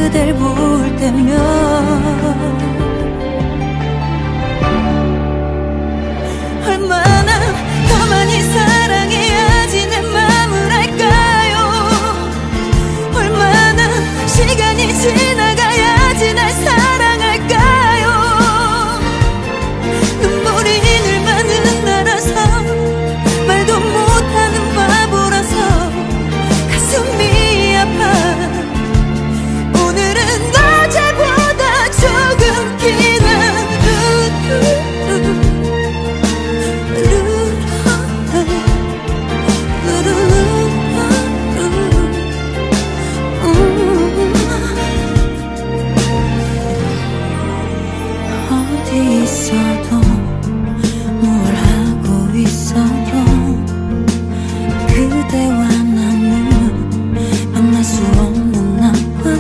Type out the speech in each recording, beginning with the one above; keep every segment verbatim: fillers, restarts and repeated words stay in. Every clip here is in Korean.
그댈 볼 때면 얼마나 더 많이 사랑해야지 내 맘을 알까요? 얼마나 시간이 지나가야지 날 사랑할까요? 눈물이 늘 많은 나라서 말도 못하는 바보라서 가슴이 아파. 오늘은 어제보다 조금 긴 하루. 어디 있어도 뭘 하고 있어도 그대와 나는 만날 수 없는 나와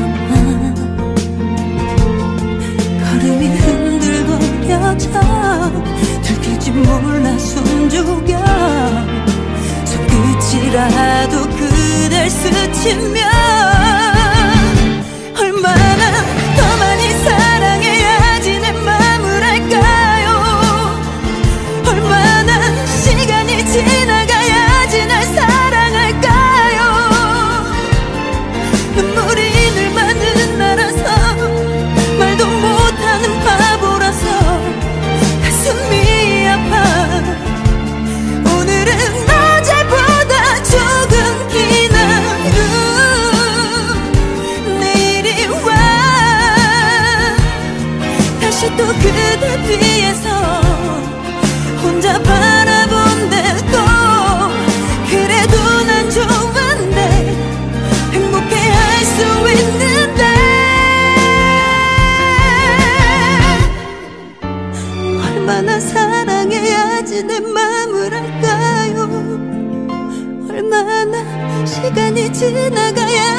걸음이 흔들거려져 들킬지 몰라 숨죽여 손끝이라도 그댈 스치면 얼마나 더 많이 사랑해야지 내 맘을 알까요? 얼마나 시간이 지나가야지 날 사랑할까요? 눈물이 늘 많은 나라서 말도 못하는 바보라서 가슴이 아파. 오늘은 어제보다 조금 긴 하루. 내일이 와 다시 또 그대 뒤에서 혼자 바라본대도 그래도 난 좋은데 행복해할 수 있는데 얼마나 사랑해야지 내 맘을 알까요? 얼마나 시간이 지나가야